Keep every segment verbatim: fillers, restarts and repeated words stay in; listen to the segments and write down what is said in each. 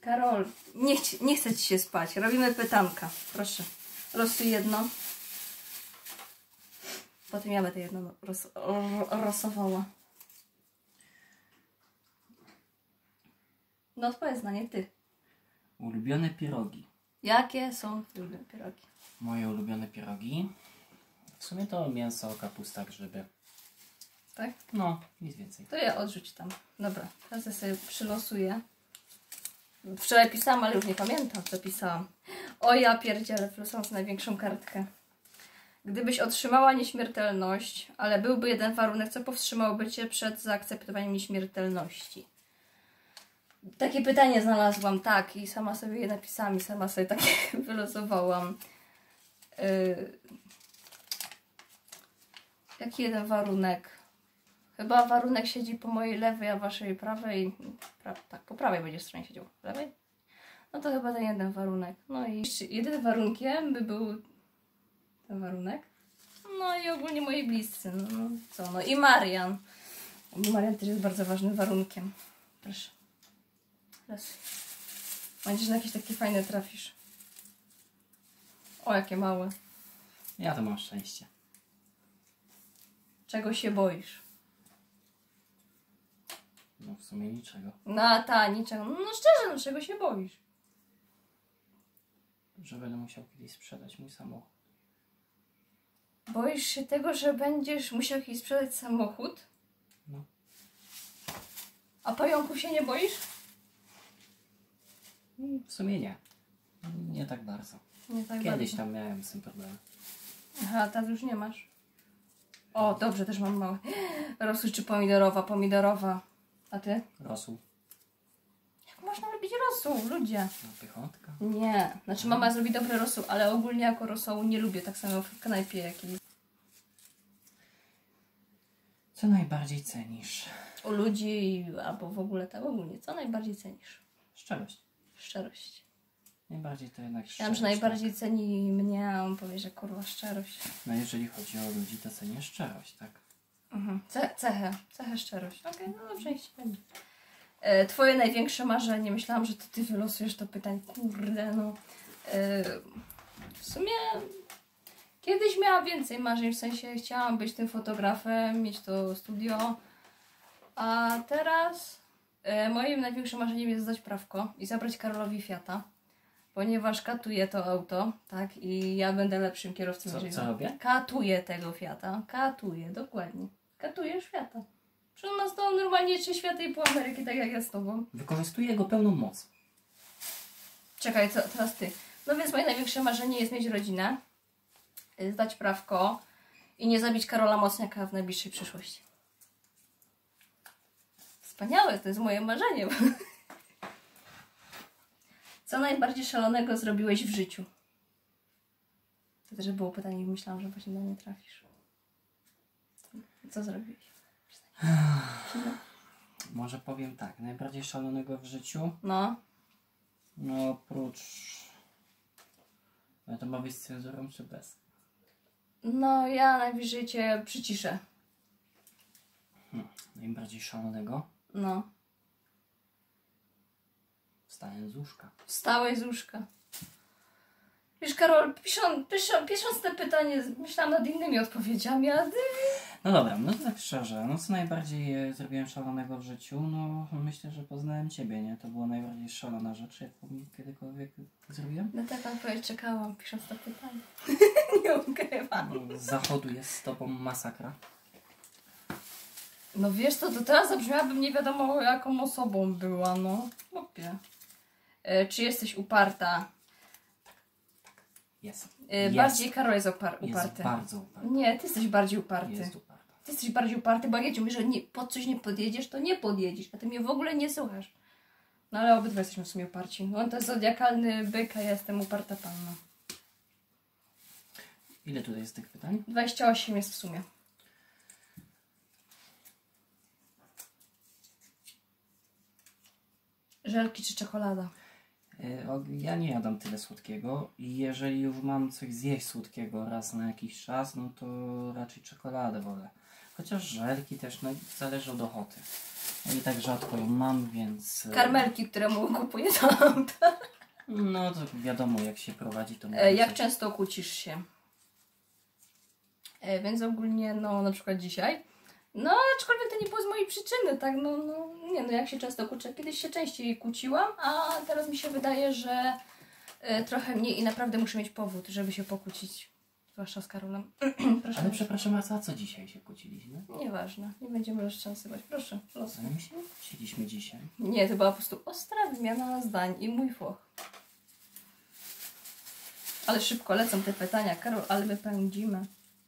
Karol, nie, nie chce ci się spać. Robimy pytanka. Proszę. Losuj jedno. Potem ja będę jedno ros, rosowała. No odpowiedz na nie ty. Ulubione pierogi. Jakie są ulubione pierogi? Moje ulubione pierogi? W sumie to mięso, kapusta, grzyby. Tak? No, nic więcej. To ja odrzuć tam. Dobra, teraz ja sobie przylosuję. Wczoraj pisałam, ale już nie pamiętam, co pisałam. O ja pierdzielę, wylosowałam sobie największą kartkę. Gdybyś otrzymała nieśmiertelność, ale byłby jeden warunek, co powstrzymałby cię przed zaakceptowaniem nieśmiertelności? Takie pytanie znalazłam, tak, i sama sobie je napisałam i sama sobie takie wylosowałam. Yy... Jaki jeden warunek? Chyba warunek siedzi po mojej lewej, a waszej prawej. Pra... Tak, po prawej będzie stronie siedział. Po lewej? No to chyba ten jeden warunek. No i jedynym warunkiem by był ten warunek. No i ogólnie moi bliscy. No, no co, no i Marian. Marian też jest bardzo ważnym warunkiem. Proszę. Raz. Będziesz na jakieś takie fajne trafisz. O, jakie małe. Ja to mam szczęście. Czego się boisz? No w sumie niczego. No ta, niczego. No szczerze, no czego się boisz? Że będę musiał kiedyś sprzedać mój samochód. Boisz się tego, że będziesz musiał kiedyś sprzedać samochód? No. A pająków się nie boisz? W sumie nie. Nie tak bardzo. Nie tak Kiedyś bardzo. tam miałem z tym problem. Aha, teraz już nie masz. O, dobrze, też mam małe. Rosół czy pomidorowa? Pomidorowa. A ty? Rosół. Jak można lubić rosół, ludzie? No, pychotka. Nie. Znaczy mama zrobi dobry rosół, ale ogólnie jako rosołu nie lubię. Tak samo w knajpie jakiejś. Co najbardziej cenisz? U ludzi albo w ogóle tak ogólnie. Co najbardziej cenisz? Szczerość. Szczerość. Najbardziej to jednak szczerość. Ja wiem, że najbardziej ceni mnie, a on powie, że kurwa szczerość. No jeżeli chodzi o ludzi, to cenię szczerość, tak? Mhm. Ce cechę. Cechę szczerość. Okej, okay, no dobrze, niech ci będzie. E, twoje największe marzenie. Myślałam, że to ty wylosujesz to pytanie. Kurde, no. E, w sumie kiedyś miałam więcej marzeń, w sensie chciałam być tym fotografem, mieć to studio. A teraz e, moim największym marzeniem jest zdać prawko i zabrać Karolowi Fiata. Ponieważ katuje to auto, tak? I ja będę lepszym kierowcą. Co, jeżeli... co robię? Katuję tego Fiata. Katuję, dokładnie. Katuję Fiata. Że on ma z tobą normalnie trzy światy i pół Ameryki, tak jak ja z tobą. Wykorzystuję jego pełną moc. Czekaj, co, teraz ty. No więc moje największe marzenie jest mieć rodzinę, zdać prawko i nie zabić Karola Mocniaka w najbliższej przyszłości. Wspaniałe, to jest moje marzenie. Co najbardziej szalonego zrobiłeś w życiu? To też było pytanie i myślałam, że właśnie na nie trafisz. Co zrobiłeś? Może powiem tak, najbardziej szalonego w życiu, No. no oprócz... No to ma być z cenzurą czy bez? No, ja najwyżej cię przyciszę. Hmm. Najbardziej szalonego? No. Wstałem z łóżka. Wstałeś z łóżka. Wiesz, Karol, pisząc, pisząc, pisząc te pytanie, myślałam nad innymi odpowiedziami, a ty... No dobra, no to tak szczerze, no co najbardziej e, zrobiłem szalonego w życiu, no myślę, że poznałem Ciebie, nie? To była najbardziej szalona rzecz, jaką kiedykolwiek zrobiłem. Na taką odpowiedź czekałam, pisząc to pytanie. Nie ukrywam. No, z zachodu jest z Tobą masakra. No wiesz co, to teraz zabrzmiałabym nie wiadomo jaką osobą była, no. Chłopie. E, czy jesteś uparta? Jest. E, jest. bardziej Karol jest upar uparty. Jest bardzo uparty. Nie, ty jesteś bardziej uparty. Jest uparta. Ty jesteś bardziej uparty, bo jak ja ci mówię, że nie, pod coś nie podjedziesz, to nie podjedziesz, a ty mnie w ogóle nie słuchasz. No ale obydwa jesteśmy w sumie uparci. On to jest zodiakalny byk, a ja jestem uparta panna. Ile tutaj jest tych pytań? dwadzieścia osiem jest w sumie. Żelki czy czekolada? Ja nie jadam tyle słodkiego i jeżeli już mam coś zjeść słodkiego raz na jakiś czas, no to raczej czekoladę wolę. Chociaż żelki też, no zależy od ochoty. Ja i tak rzadko ją mam, więc... Karmelki, które mu kupuję tam. No to wiadomo, jak się prowadzi, to... E, jak często kłócisz się? E, więc ogólnie, no na przykład dzisiaj. No, aczkolwiek to nie było z mojej przyczyny, tak? No, no nie, no jak się często kłócę. Kiedyś się częściej kłóciłam, a teraz mi się wydaje, że e, trochę mniej i naprawdę muszę mieć powód, żeby się pokłócić. Zwłaszcza z Karolem. Proszę. Ale przepraszam, a za co dzisiaj się kłóciliśmy? Nieważne, nie będziemy roztrząsywać. Proszę, los. Ale my się nie kłóciliśmy dzisiaj. Nie, to była po prostu ostra wymiana zdań i mój foch. Ale szybko lecą te pytania, Karol, ale my pędzimy.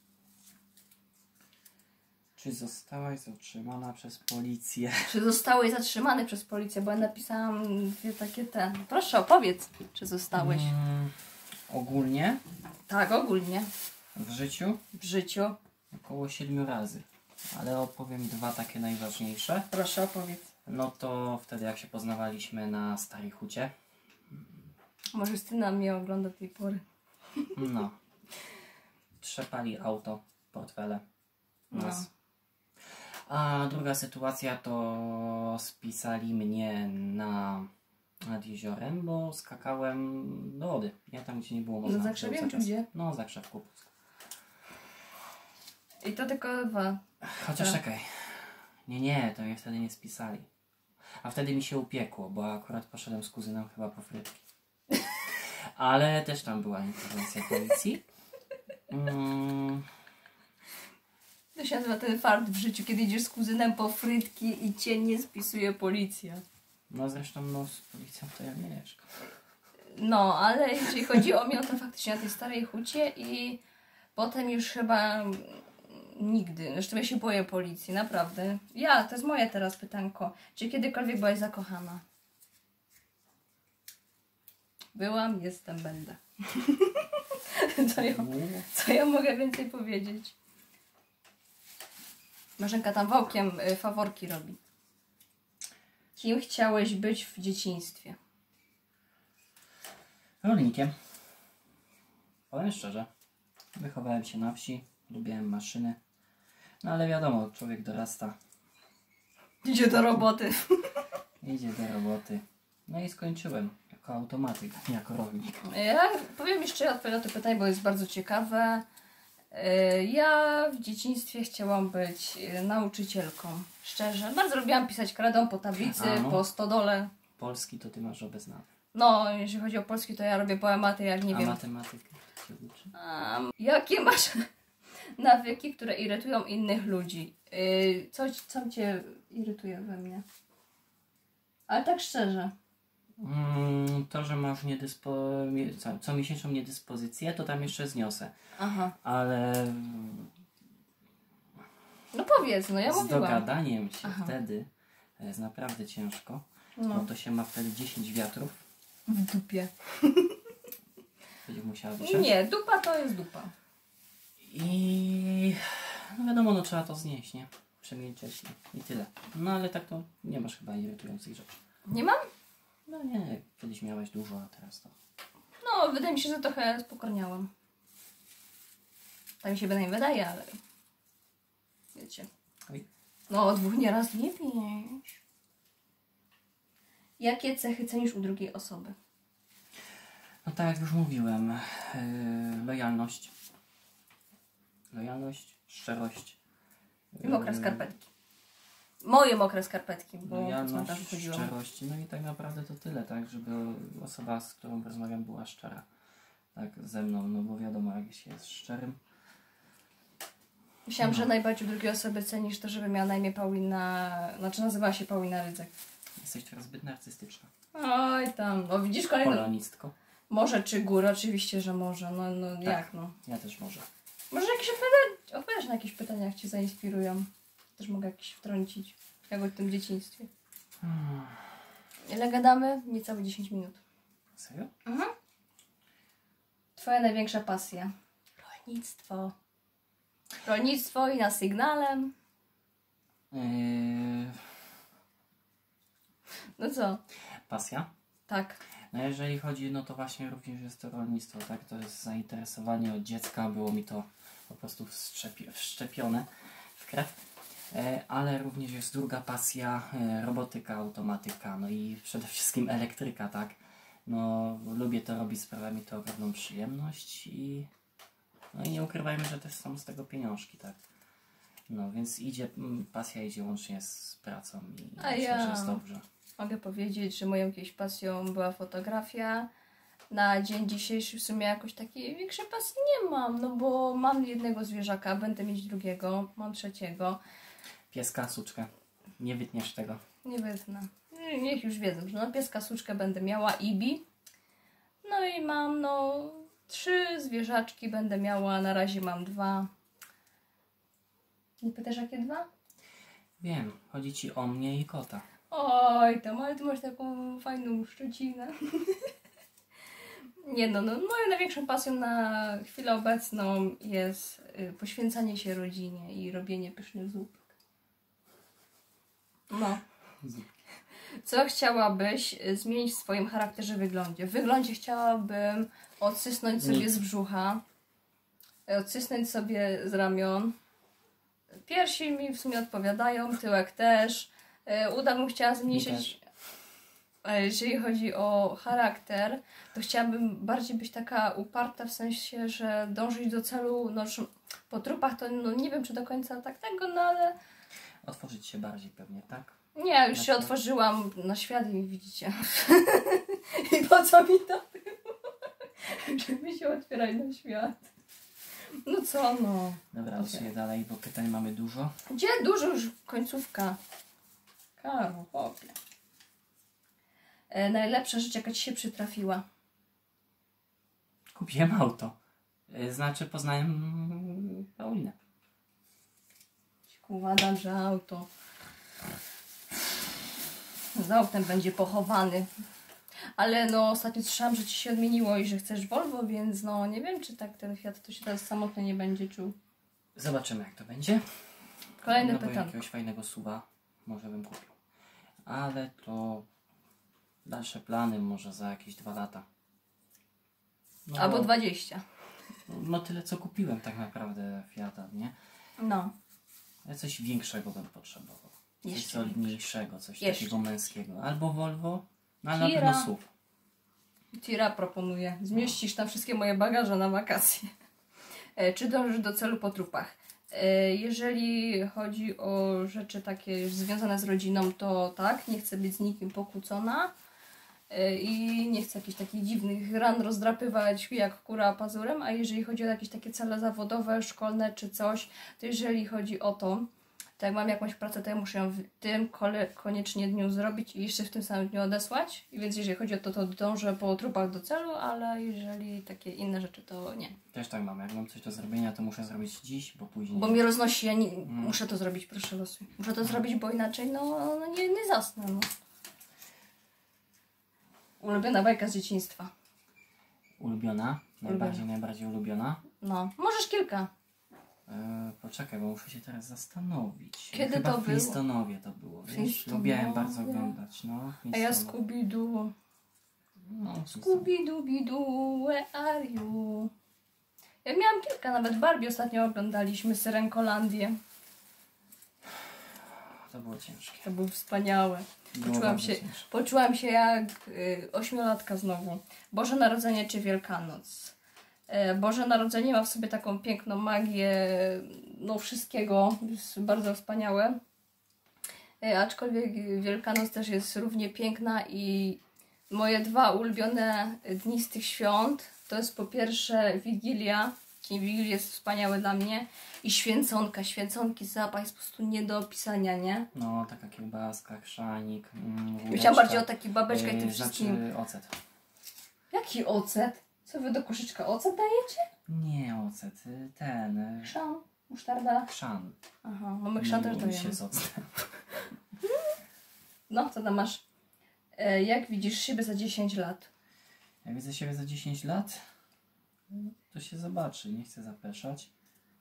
Czy zostałaś zatrzymana przez policję? Czy zostałeś zatrzymany przez policję? Bo ja napisałam dwie takie te. Proszę, opowiedz, czy zostałeś. Mm, ogólnie Tak, ogólnie. w życiu W życiu. około siedmiu razy. Ale opowiem dwa takie najważniejsze. Proszę, opowiedz. No to wtedy jak się poznawaliśmy na Starej Hucie. Może Justyna mnie ogląda tej pory. No. Trzepali auto, portfele. Nas. No. A druga sytuacja to spisali mnie na, nad jeziorem, bo skakałem do wody. Ja tam, gdzie nie było można. Na Zakrzewiem, był czy zakaz. gdzie? No, Zakrzew Kupus. I to tylko dwa. Chociaż Tak. czekaj. Nie, nie, to mnie wtedy nie spisali. A wtedy mi się upiekło, bo akurat poszedłem z kuzynem chyba po frytki. Ale też tam była interwencja policji. Mm, To się nazywa ten fart w życiu, kiedy idziesz z kuzynem po frytki i cię nie spisuje policja. no zresztą no, z policją to ja nie mieszkam. No, ale jeżeli chodzi o mnie, to faktycznie na tej Starej Hucie i potem już chyba nigdy. Zresztą ja się boję policji, naprawdę. Ja, to jest moje teraz pytanko. Czy kiedykolwiek byłaś zakochana? Byłam, jestem, będę. co, ja, co ja mogę więcej powiedzieć? Marzenka tam wałkiem y, faworki robi. Kim chciałeś być w dzieciństwie? Rolnikiem. Powiem szczerze. Wychowałem się na wsi, lubiłem maszyny. No ale wiadomo, człowiek dorasta, Idzie do roboty. idzie do roboty. No i skończyłem jako automatyk, nie jako rolnik. Ja powiem jeszcze, odpowiem na to pytanie, bo jest bardzo ciekawe. Y, Ja w dzieciństwie chciałam być y, nauczycielką. Szczerze. Bardzo lubiłam pisać kredą po tablicy, A, no. po stodole. Polski to ty masz obeznany. No, jeżeli chodzi o polski, to ja robię poematy, jak nie A wiem. matematykę się uczy? A, jakie masz nawyki, które irytują innych ludzi? Yy, coś, co cię irytuje we mnie? Ale tak szczerze. Mm, to, że masz niedyspo... co, co miesięczną niedyspozycję, to tam jeszcze zniosę. Aha. Ale No powiedz, no ja z mówiłam. dogadaniem się Aha. wtedy jest naprawdę ciężko. No. Bo to się ma wtedy dziesięć wiatrów. W dupie. Będzie musiała wysiąść. Nie, dupa to jest dupa. I no wiadomo, no trzeba to znieść, nie? Przemilczeć i tyle. No ale tak to nie masz chyba irytujących rzeczy. Nie mam? No nie, kiedyś miałeś dużo, a teraz to... No, wydaje mi się, że trochę spokorniałam. Tak mi się bynajmniej wydaje, ale... Wiecie. Oj. No, dwóch nieraz nie pięć. Jakie cechy cenisz u drugiej osoby? No tak jak już mówiłem, yy, lojalność. Lojalność, szczerość. I mokre yy, skarpetki. Moje mokre skarpetki, bo po Lojalność, cmentarzu chodziłam. szczerość. No i tak naprawdę to tyle, tak? Żeby osoba, z którą rozmawiam, była szczera. Tak, ze mną, no bo wiadomo, jak się jest szczerym. Myślałam, No. że najbardziej u drugiej osoby cenisz to, żeby miała na imię Paulina... Znaczy nazywała się Paulina Rydzyk. Jesteś teraz zbyt narcystyczna. Oj tam, no widzisz kolejny... Polonistko. Może czy gór, oczywiście, że może. No, no Tak. jak no. Ja też może. Może jakieś odpowiadać, odpowiadasz na jakieś pytania, jak Cię zainspirują. Też mogę jakieś wtrącić. Jak o tym dzieciństwie. Hmm. Ile gadamy? Niecałe dziesięć minut. Serio? Mhm. Twoja największa pasja? Rolnictwo. Rolnictwo i na sygnale. Yy, No co? pasja? Tak. No jeżeli chodzi, no to właśnie również jest to rolnictwo, tak? To jest zainteresowanie od dziecka, było mi to po prostu wszczepi- wszczepione w krew. E, ale również jest druga pasja, e, robotyka, automatyka, no i przede wszystkim elektryka, tak? No, lubię to robić, sprawia mi to ogromną przyjemność i no i nie ukrywajmy, że też są z tego pieniążki, tak? No, więc idzie, mm, pasja idzie łącznie z pracą i A myślę, ja- że jest dobrze. Mogę powiedzieć, że moją jakąś pasją była fotografia. Na dzień dzisiejszy w sumie jakoś takiej większej pasji nie mam, no bo mam jednego zwierzaka, będę mieć drugiego, mam trzeciego. Pieska, suczkę. Nie wytniesz tego. Nie wyznę. Niech już wiedzą, że no pieska, suczkę będę miała, Ibi. No i mam no trzy zwierzaczki będę miała, na razie mam dwa. Nie pytasz jakie dwa? Wiem, chodzi ci o mnie i kota. Oj, tam, ale ty masz taką fajną szczecinę. Nie no, no, moją największą pasją na chwilę obecną jest y, poświęcanie się rodzinie i robienie pysznych zupek. No. Co chciałabyś y, zmienić w swoim charakterze, wyglądzie? W wyglądzie chciałabym odsysnąć sobie Nic. z brzucha, y, odsysnąć sobie z ramion. Piersi mi w sumie odpowiadają, tyłek też. Y, uda bym chciała zmniejszyć. A jeżeli chodzi o charakter, to chciałabym bardziej być taka uparta, w sensie, że dążyć do celu, no że po trupach to no, nie wiem czy do końca tak tego, no ale Otworzyć się bardziej pewnie, tak? nie, już się Znaczy- otworzyłam na świat i widzicie. I po co mi to było? Żeby się otwierać na świat. No co no. Dobra, Okej. losuję dalej, bo pytań mamy dużo. Gdzie dużo już końcówka? Karol, chłopie. E, najlepsza rzecz jaka ci się przytrafiła? Kupiłem auto. Y, Znaczy poznałem Paulinę. Uważam, że auto z autem będzie pochowany. Ale no ostatnio słyszałam, że ci się odmieniło i że chcesz Volvo, więc no nie wiem, czy tak ten Fiat to się teraz samotnie nie będzie czuł. Zobaczymy jak to będzie. Kolejne no bo pytanie. jakiegoś fajnego suba może bym kupił. Ale to dalsze plany może za jakieś dwa lata. No, Albo dwadzieścia. No tyle co kupiłem tak naprawdę Fiata, nie? No. Ale coś większego bym potrzebował. Coś Jeszcze solidniejszego, coś Jeszcze takiego męskiego. Albo Volvo, no ale na Tira. pewno S U V. Tira proponuje. Zmieścisz tam wszystkie moje bagaże na wakacje. E, czy dążysz do celu po trupach? E, jeżeli chodzi o rzeczy takie już związane z rodziną, to tak, nie chcę być z nikim pokłócona. E, I nie chcę jakichś takich dziwnych ran rozdrapywać jak kura pazurem, a jeżeli chodzi o jakieś takie cele zawodowe, szkolne czy coś, to jeżeli chodzi o to, to jak mam jakąś pracę, to ja muszę ją w tym kole, koniecznie dniu zrobić i jeszcze w tym samym dniu odesłać. I więc jeżeli chodzi o to, to dążę po trupach do celu, ale jeżeli takie inne rzeczy, to nie. Też tak mam. Jak mam coś do zrobienia, to muszę zrobić dziś, bo później... Bo mnie roznosi, ja nie, muszę to zrobić, proszę losuj. Muszę to Mm. zrobić, bo inaczej no, no nie, nie zasnę. No. Ulubiona bajka z dzieciństwa. Ulubiona? Najbardziej, najbardziej ulubiona? No, możesz kilka. E, poczekaj, bo muszę się teraz zastanowić. Kiedy Chyba to w było? Flintstonowie to było, wiesz? Flintstonowie? Lubiałem bardzo oglądać, no. A ja Flintstonowie. Scooby-Doo. No, Flintstonowie. Scooby-Doo, where are you? Ja miałam kilka, nawet Barbie ostatnio oglądaliśmy, Syrenkolandię. To było ciężkie. To było wspaniałe. Było Poczułam bardzo się, ciężkie. poczułam się jak y, ośmiolatka znowu. Boże Narodzenie czy Wielkanoc. E, Boże Narodzenie ma w sobie taką piękną magię, no wszystkiego, jest bardzo wspaniałe. E, aczkolwiek Wielkanoc też jest równie piękna i moje dwa ulubione dni z tych świąt to jest po pierwsze Wigilia. Dzień Wigilii jest wspaniały dla mnie. I święconka. Święconki zapach jest po prostu nie do opisania, nie? No, taka kiełbaska, chrzanik, mm, Myślałam wódeczka. bardziej o takich babeczkach i E, tym wszystkim. Znaczy ocet. Jaki ocet? Co wy do koszyczka ocet dajecie? Nie ocet, y, ten... y, Chrzan, musztarda. Chrzan. Aha, no my chrzan też Myliło mi dajemy. się z octem. No, co tam masz? E, jak widzisz siebie za dziesięć lat? Jak widzę siebie za dziesięć lat, to się zobaczy. Nie chcę zapeszać.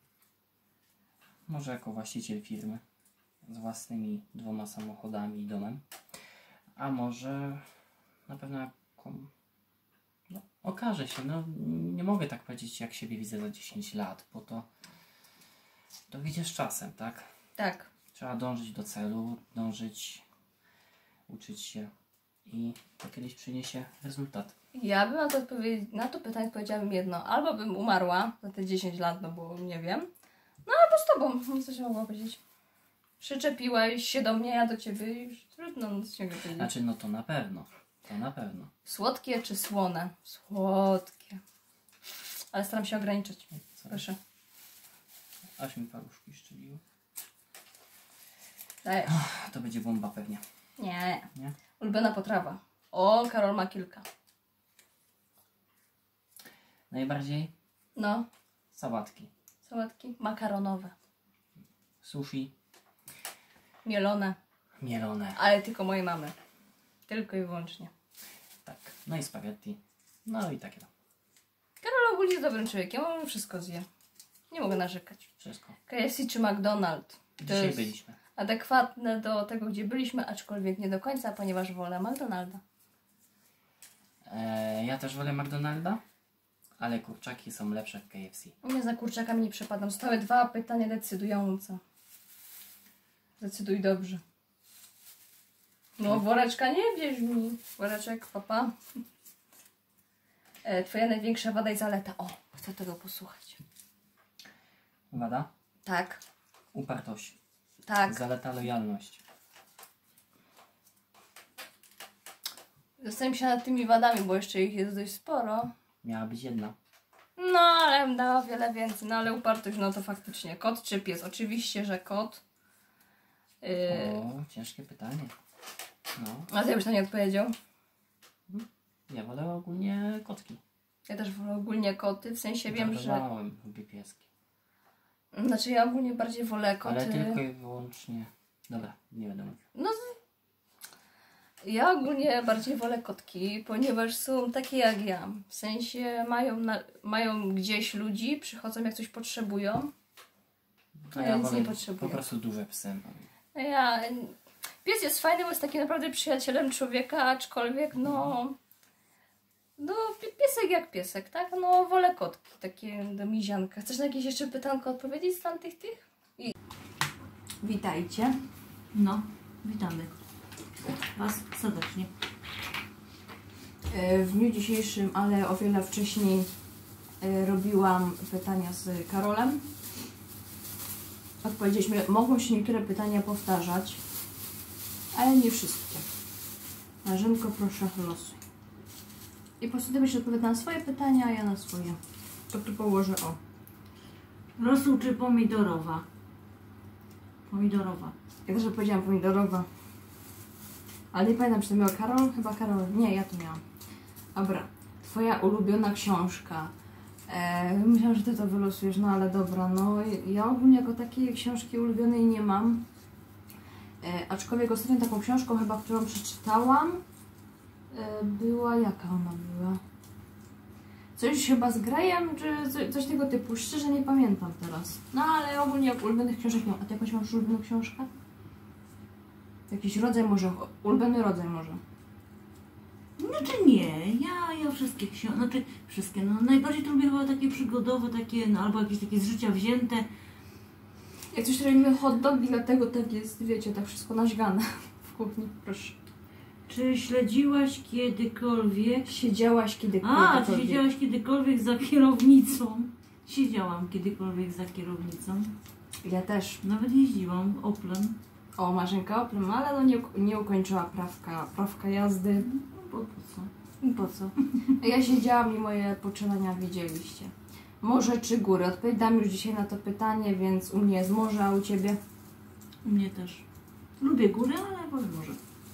Może jako właściciel firmy z własnymi dwoma samochodami i domem. A może na pewno jako... No, okaże się. No, nie mogę tak powiedzieć, jak siebie widzę za dziesięć lat, bo to to wyjdzie z czasem, tak? Tak. Trzeba dążyć do celu, dążyć, uczyć się i to kiedyś przyniesie rezultat. Ja bym na to, odpowiedzi- na to pytanie powiedziałabym jedno. Albo bym umarła za te dziesięć lat, no bo nie wiem. No albo z tobą, no co się mogło powiedzieć. Przyczepiłaś się do mnie, ja do ciebie i już trudno nic się powiedzieć. Znaczy, no to na pewno. To na pewno. Słodkie czy słone? Słodkie. Ale staram się ograniczyć. Co? Proszę. Aż mi paluszki szczeliły. Dajesz. To będzie bomba pewnie. Nie. Nie? Ulubiona potrawa. O, Karol ma kilka. Najbardziej No. sałatki. Sałatki makaronowe. Sushi. Mielone. Mielone. Ale tylko mojej mamy. Tylko i wyłącznie. Tak. No i spaghetti. No i takie tam. Karol ogólnie jest dobrym człowiekiem. On wszystko zje. Nie mogę narzekać. Wszystko. K F C czy McDonald's? To Dzisiaj jest byliśmy. adekwatne do tego, gdzie byliśmy, aczkolwiek nie do końca, ponieważ wolę McDonalda. E, ja też wolę McDonalda, ale kurczaki są lepsze w K F C. Nie za kurczakami nie przepadam. Zostały dwa pytania decydujące. Zdecyduj dobrze. No, woreczka nie bierz mi. Woreczek, papa. E, twoja największa wada i zaleta. O, chcę tego posłuchać. Wada? Tak, Upartość. tak. Zaleta lojalność. Zastanawiam się nad tymi wadami, bo jeszcze ich jest dość sporo. Miała być jedna. No, ale bym dała wiele więcej. No, ale upartość, no to faktycznie. Kot czy pies? Oczywiście, że kot. Yy, O, ciężkie pytanie. No. a ty byś na nie odpowiedział? Ja wolę ogólnie kotki. Ja też wolę ogólnie koty, w sensie wiem, że... Żartowałem, lubię pieski. Znaczy ja ogólnie bardziej wolę koty. Ale tylko i wyłącznie... Dobra, nie będę mówił. No, ja ogólnie bardziej wolę kotki, ponieważ są takie jak ja. W sensie mają, na, mają gdzieś ludzi, przychodzą jak coś potrzebują. A Ja ja nic wolę nie potrzebuję. po prostu duże psy. A ja... Pies jest fajny, bo jest takim naprawdę przyjacielem człowieka, aczkolwiek no... No, pi- piesek jak piesek, tak? No, wolę kotki, takie do mizianka. Chcesz na jakieś jeszcze pytanko odpowiedzieć z tamtych tych? I... Witajcie. No, witamy Was serdecznie. E, W dniu dzisiejszym, ale o wiele wcześniej e, robiłam pytania z Karolem. Odpowiedzieliśmy, mogą się niektóre pytania powtarzać, ale nie wszystkie. Marzenko, proszę, losuj. I po prostu ty byś odpowiadał na swoje pytania, a ja na swoje. To tu położę, o. Rosół czy pomidorowa? Pomidorowa. Ja też odpowiedziałam pomidorowa. Ale nie pamiętam, czy to miała Karol? Chyba Karol. Nie, ja to miałam. Dobra. Twoja ulubiona książka. E, myślałam, że ty to wylosujesz, no ale dobra. No, ja ogólnie jako takiej książki ulubionej nie mam. E, aczkolwiek ostatnią taką książką chyba, którą przeczytałam, e, była... Jaka ona była? Coś chyba z Grejem, czy coś, coś tego typu. Szczerze nie pamiętam teraz. No ale ogólnie ulubionych książek nie mam. A ty jakąś masz ulubioną książkę? Jakiś rodzaj może, ulubiony rodzaj może. Znaczy nie, ja, ja wszystkie książki, znaczy wszystkie, no najbardziej to lubię chyba takie przygodowe, takie, no albo jakieś takie z życia wzięte. Jak coś robimy hot dogi, dlatego tak jest, wiecie, tak wszystko naźgane w kuchni. Proszę. Czy śledziłaś kiedykolwiek... Siedziałaś kiedy A, czy siedziałaś kiedykolwiek za kierownicą? Siedziałam kiedykolwiek za kierownicą. Ja też. Nawet jeździłam Oplem. O, Marzenka Oplem, ale no nie, nie ukończyła prawka, prawka jazdy. No po, po co? I po co? Ja siedziałam i moje poczynania widzieliście. Morze czy góry? Odpowiadam już dzisiaj na to pytanie, więc u mnie jest morze, a u ciebie? U mnie też. Lubię góry, ale wolę morze.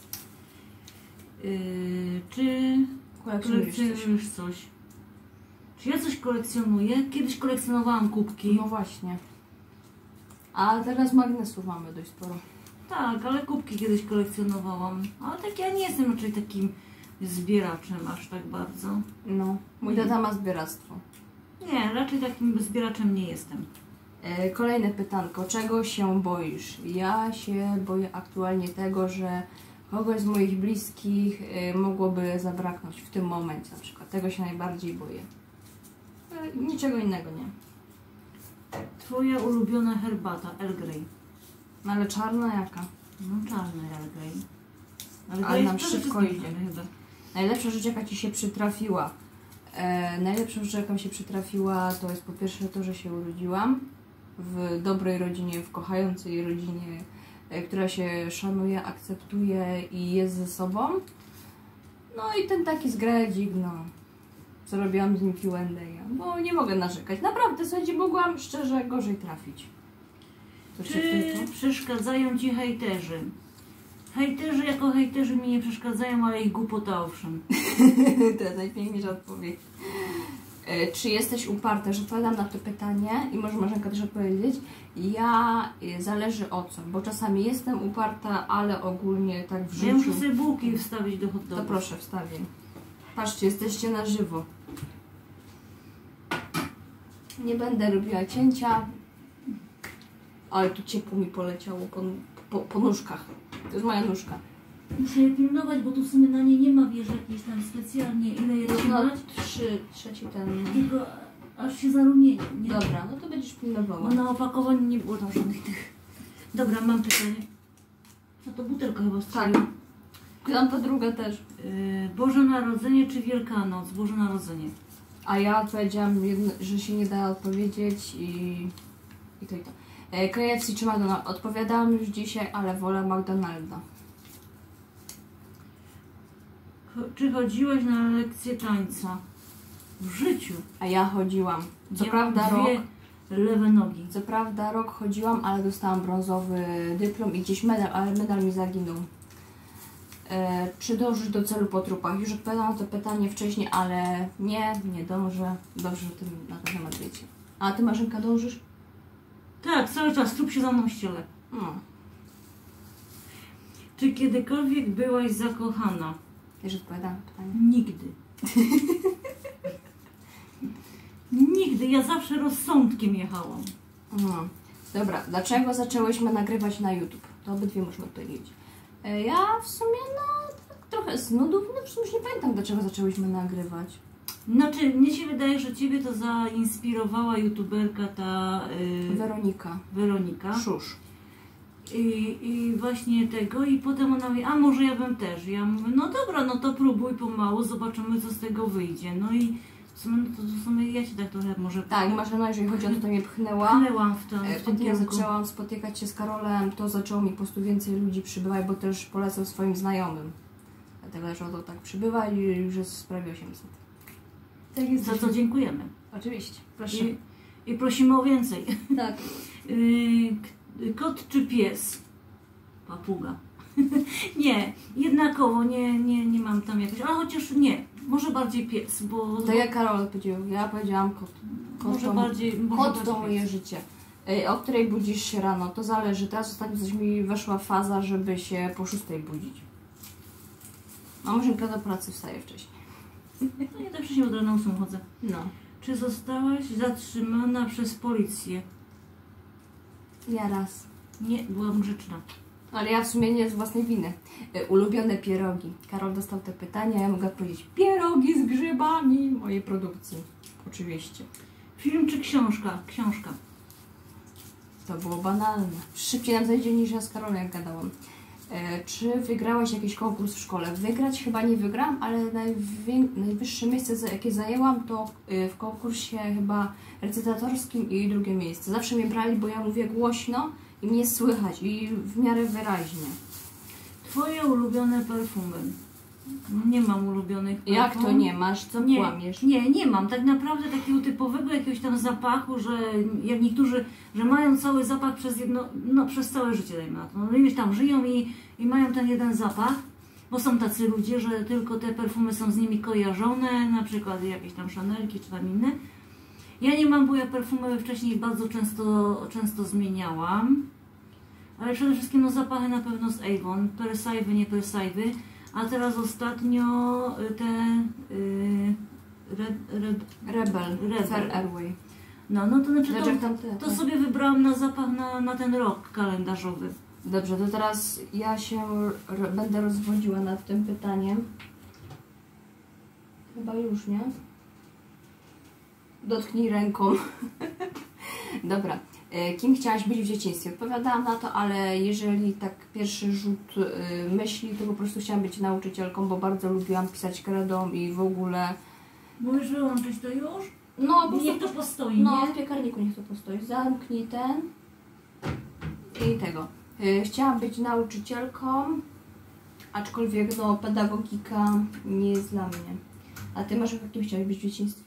Yy, czy Kolekcjonujesz coś? kolekcjonujesz coś? Czy ja coś kolekcjonuję? Kiedyś kolekcjonowałam kubki. No właśnie. A teraz magnesów mamy dość sporo. Tak, ale kubki kiedyś kolekcjonowałam. Ale tak ja nie jestem raczej takim zbieraczem aż tak bardzo. No, mój tata ma zbieractwo. Nie, raczej takim zbieraczem nie jestem. E, Kolejne pytanko. Czego się boisz? Ja się boję aktualnie tego, że kogoś z moich bliskich e, mogłoby zabraknąć w tym momencie na przykład. Tego się najbardziej boję. E, Niczego innego nie. Twoja ulubiona herbata, Earl Grey. No ale czarna jaka? No czarna, ale grey. Ale grey nam przede szybko wszystkim idzie. czarny chyba. Najlepsza rzecz, jaka Ci się przytrafiła. E, najlepsza rzecz, jaka mi się przytrafiła, to jest po pierwsze to, że się urodziłam w dobrej rodzinie, w kochającej rodzinie, e, która się szanuje, akceptuje i jest ze sobą. No i ten taki zgredzik, no. Zrobiłam z nim Q and A, bo nie mogę narzekać. Naprawdę, słuchajcie, mogłam szczerze gorzej trafić. Co się Czy w tym przeszkadzają Ci hejterzy? Hejterzy jako hejterzy mi nie przeszkadzają, ale ich głupota owszem. To jest najpiękniejsza odpowiedź. E, Czy jesteś uparta? Że odpowiadam na to pytanie i może Marzenka też odpowiedzieć. Ja e, zależy o co, bo czasami jestem uparta, ale ogólnie tak w Ja muszę życiu. sobie bułki wstawić do hot To dogów. proszę, wstawię. Patrzcie, jesteście na żywo. Nie będę robiła cięcia. Ale tu ciepło mi poleciało po, po, po nóżkach. To jest moja nóżka. Muszę je pilnować, bo tu w sumie na nie nie ma wiesz jakiejś tam specjalnie ile je No, trzymać. trzy, trzeci ten. Tylko aż się zarumieni, nie? Dobra, no to będziesz pilnowała. Bo na opakowaniu nie było tam żadnych tych. Dobra, mam pytanie. No to butelka chyba Tak. strzeliła. Klampa druga też. Yy, Boże Narodzenie czy Wielkanoc? Boże Narodzenie. A ja odpowiedziałam, jedno, że się nie da odpowiedzieć i, i to i to. E, K F C czy McDonald's? Odpowiadałam już dzisiaj, ale wolę McDonalda. Cho- Czy chodziłeś na lekcję tańca? W życiu. A ja chodziłam. Co Ja prawda mam rok, dwie lewe nogi. co prawda rok chodziłam, ale dostałam brązowy dyplom i gdzieś medal, ale medal mi zaginął. E, czy dążysz do celu po trupach? Już odpowiadałam na to pytanie wcześniej, ale nie, nie dążę. Dobrze, że tym na ten temat wiecie. A ty, Marzenka, dążysz? Tak, cały czas trup się za mną ściele. No. Czy kiedykolwiek byłaś zakochana? Już odpowiadałam na pytanie. Nigdy. Nigdy. Ja zawsze rozsądkiem jechałam. No. Dobra, dlaczego zaczęłyśmy nagrywać na YouTube? To obydwie możemy odpowiedzieć. E, Ja w sumie, no, tak trochę z nudów, no w sumie już nie pamiętam, dlaczego zaczęłyśmy nagrywać. Znaczy, mnie się wydaje, że Ciebie to zainspirowała youtuberka ta yy, Weronika. Weronika. Szusz. I, I właśnie tego, i potem ona mówi, a może ja bym też. Ja mówię, no dobra, no to próbuj pomału, zobaczymy co z tego wyjdzie. No i w sumie, no to w sumie ja Cię tak trochę może Tak, Marzena, jeżeli chodzi o to, to mnie pchnęła. pchnęłam w, to, E, w tym Kiedy ja kierunku. zaczęłam spotykać się z Karolem, to zaczęło mi po prostu więcej ludzi przybywać, bo też polecał swoim znajomym. Dlatego zaczęło to tak przybywać i już jest prawie osiemset. Tak jest. Za co dziękujemy. Oczywiście, proszę. I, I prosimy o więcej. Tak. Yy, k- kot czy pies? Papuga. Nie, jednakowo, nie, nie, nie mam tam jakoś, ale chociaż nie, może bardziej pies, bo... To jak Karol powiedział, ja powiedziałam kot. Kot może to, bardziej, może kot bardziej to moje pies. życie. Ej, o której budzisz się rano? To zależy. Teraz ostatnio coś mi weszła faza, żeby się po szóstej budzić. A Marzynka do pracy wstaje wcześniej. No ja tak wcześniej od rana ósmą chodzę. No. Czy zostałaś zatrzymana przez policję? Ja raz. Nie, byłam grzeczna. Ale ja w sumie nie z własnej winy. E, Ulubione pierogi. Karol dostał te pytania, ja mogę powiedzieć pierogi z grzybami mojej produkcji. Oczywiście. Film czy książka? Książka. To było banalne. Szybciej nam zajdzie niż ja z Karolem, jak gadałam. E, czy wygrałaś jakiś konkurs w szkole? Wygrać chyba nie wygram, ale najwię- najwyższe miejsce, za- jakie zajęłam, to y, w konkursie chyba recytatorskim i drugie miejsce. Zawsze mnie brali, bo ja mówię głośno i mnie słychać i w miarę wyraźnie. Twoje ulubione perfumy? Nie mam ulubionych perfum. Jak to nie masz? Co Nie, kłamiesz? nie, nie mam. Tak naprawdę takiego typowego jakiegoś tam zapachu, że jak niektórzy, że mają cały zapach przez jedno, no przez całe życie, dajmy na to. No ileś tam żyją i, i mają ten jeden zapach, bo są tacy ludzie, że tylko te perfumy są z nimi kojarzone, na przykład jakieś tam Chanelki czy tam inne. Ja nie mam, bo ja perfumy wcześniej bardzo często, często zmieniałam, ale przede wszystkim no zapachy na pewno z Avon, Persaiwy, nie Persaiwy. A teraz ostatnio y, te y, red, red, Rebel, Rebel. Fair Airway. no, no to znaczy Znaczy, jak to, tam te, to te. sobie wybrałam na zapach na, na ten rok kalendarzowy. Dobrze, to teraz ja się r- będę rozwodziła nad tym pytaniem. Chyba już, nie? Dotknij ręką. Dobra. E, Kim chciałaś być w dzieciństwie? Odpowiadałam na to, ale jeżeli tak pierwszy rzut y, myśli, to po prostu chciałam być nauczycielką, bo bardzo lubiłam pisać kredą i w ogóle... Możesz wyłączyć to już? No, po prostu... Niech to postoi, No, nie? w piekarniku niech to postoi. Zamknij ten i tego. Y, Chciałam być nauczycielką, aczkolwiek no, pedagogika nie jest dla mnie. A ty masz jakim chciałaś być w dzieciństwie?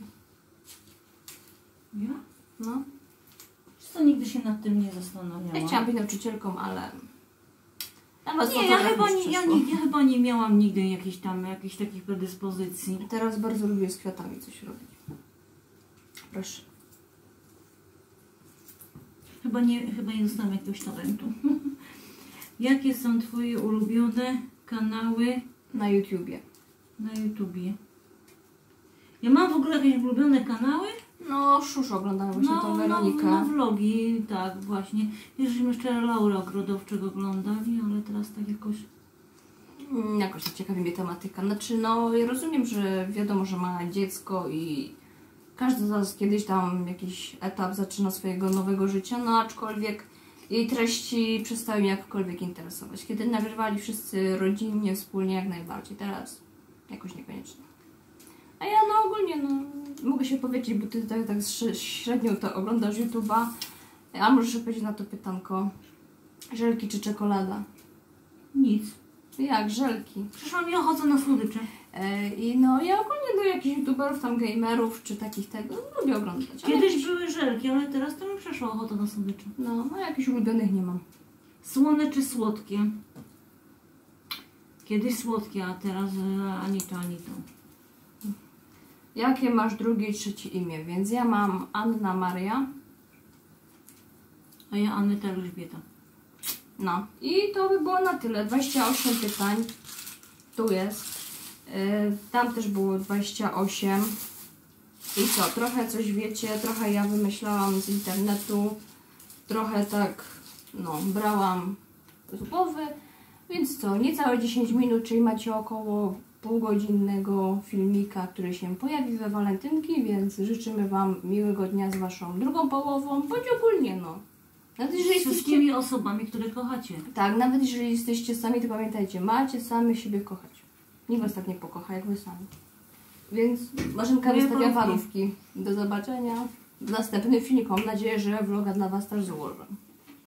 Ja? No. Co nigdy się nad tym nie zastanawiałam. Ja chciałam być nauczycielką, ale... Ja was Nie, ja fotograf chyba już nie, ja, przeszło. nie, ja chyba nie miałam nigdy jakichś tam, jakichś takich predyspozycji. Teraz bardzo lubię z kwiatami coś robić. Proszę. Chyba nie, chyba nie dostałam jakiegoś talentu. Jakie są Twoje ulubione kanały Na YouTubie. na YouTubie? Ja mam w ogóle jakieś ulubione kanały? No, Szusz oglądałam właśnie No, tą no, Weronikę. no vlogi, tak właśnie. Żeśmy jeszcze Laura Ogrodowczego oglądali, ale teraz tak jakoś... Mm, Jakoś tak ciekawi mnie tematyka. Znaczy, no, ja rozumiem, że wiadomo, że ma dziecko i każdy z nas kiedyś tam jakiś etap zaczyna swojego nowego życia, no aczkolwiek jej treści przestały mnie jakkolwiek interesować. Kiedy nagrywali wszyscy rodzinnie, wspólnie, jak najbardziej. Teraz jakoś niekoniecznie. A ja no ogólnie, no, mogę się powiedzieć, bo ty tak, tak średnio to oglądasz YouTube'a, a możesz odpowiedzieć na to pytanko. Żelki czy czekolada? Nic. Jak, żelki? Przyszła mi ochota na słodycze. E, I no, ja ogólnie do jakichś youtuberów, tam gamerów, czy takich tego, no, lubię oglądać. Ale Kiedyś jakichś- były żelki, ale teraz to mi przeszła ochota na słodycze. No, no, jakichś ulubionych nie mam. Słone czy słodkie? Kiedyś słodkie, a teraz e, ani to, ani to. Jakie masz drugie i trzecie imię? Więc ja mam Anna Maria. A ja Aneta Elżbieta. No. I to by było na tyle. dwadzieścia osiem pytań. Tu jest. Yy, tam też było dwadzieścia osiem. I co? Trochę coś wiecie, trochę ja wymyślałam z internetu. Trochę tak, no, brałam z głowy. Więc co? Niecałe dziesięć minut, czyli macie około półgodzinnego filmika, który się pojawi we walentynki, więc życzymy Wam miłego dnia z Waszą drugą połową, bądź ogólnie, no. Nawet jeżeli Z jesteście, wszystkimi osobami, które kochacie. tak, nawet jeżeli jesteście sami, to pamiętajcie, macie sami siebie kochać. Nikt Was tak nie pokocha, jak Wy sami. Więc Marzenka Moje wystawia warunki. warówki. Do zobaczenia w następnym filmiku. Mam nadzieję, że vloga dla Was też złożę.